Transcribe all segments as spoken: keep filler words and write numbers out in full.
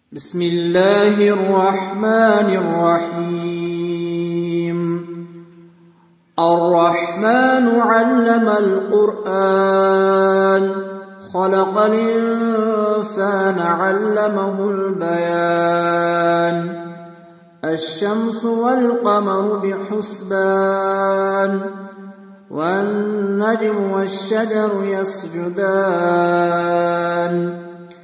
بسم الله الرحمن الرحيم الرحمن علم القرآن خلق الإنسان علمه البيان الشمس والقمر بحسبان والنجم والشجر يسجدان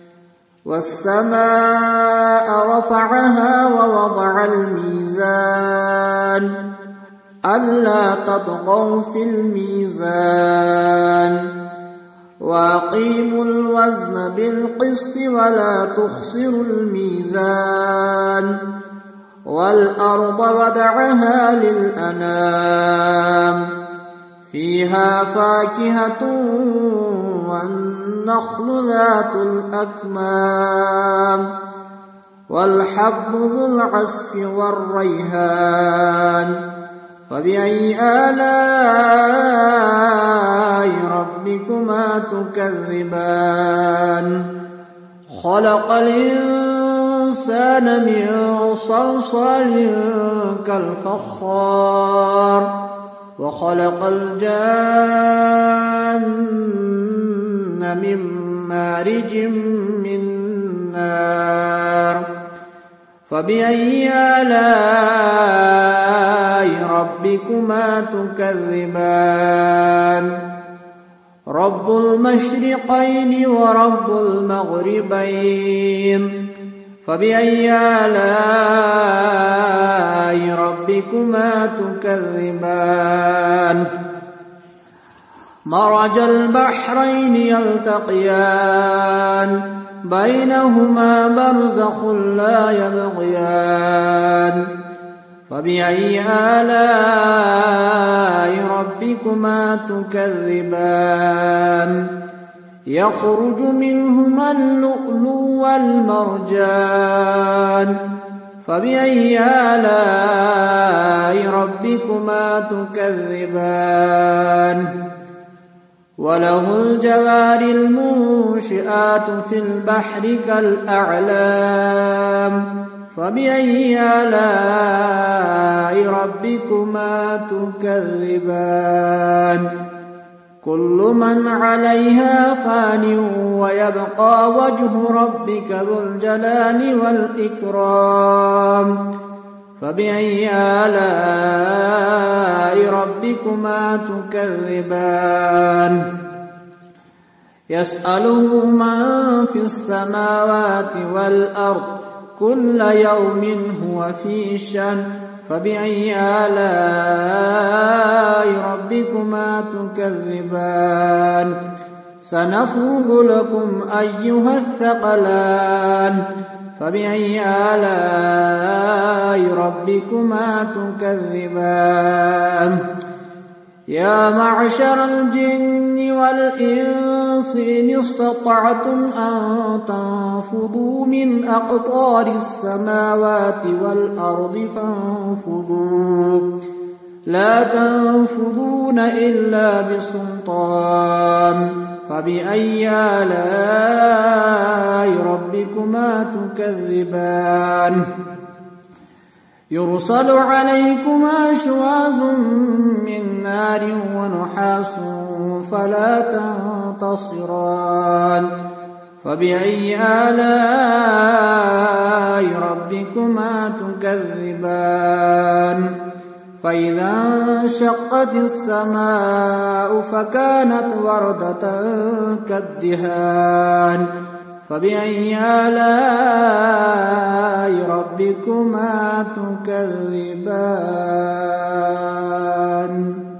والسماء رفعها ووضع الميزان ألا تطغوا في الميزان وأقيموا الوزن بالقسط ولا تخسروا الميزان والأرض وضعها للأنام فيها فاكهة والنخل ذات الأكمام والحب ذو العصف والريحان فبأي آلاء ربكما تكذبان خلق الإنسان من صلصال كالفخار وخلق الجان من مارج من نار فبأي آلاء ربكما تكذبان رب المشرقين ورب المغربين فبأي آلاء ربكما تكذبان مرج البحرين يلتقيان بينهما برزخ لا يبغيان فبأي آلاء ربكما تكذبان يخرج منهما اللؤلؤ والمرجان فبأي آلاء ربكما تكذبان وله الجوار المنشآت في البحر كالأعلام فبأي آلاء ربكما تكذبان كل من عليها فان ويبقى وجه ربك ذو الجلال والإكرام فبأي آلاء ربكما تكذبان يسأله من في السماوات والأرض كل يوم هو في شأن فبأي آلاء ربكما تكذبان سنفرغ لكم أيها الثقلان فبأي آلاء ربكما تكذبان يا معشر الجن والإنس إن استطعتم أن تنفذوا من أقطار السماوات والأرض فانفذوا لا تنفذون إلا بسلطان فبأي آلاء ربكما تكذبان يرسل عليكما شواظ من نار ونحاس فلا تنتصران فبأي آلاء ربكما تكذبان فإذا انشقت السماء فكانت وردة كالدهان فبأي آلاء ربكما تكذبان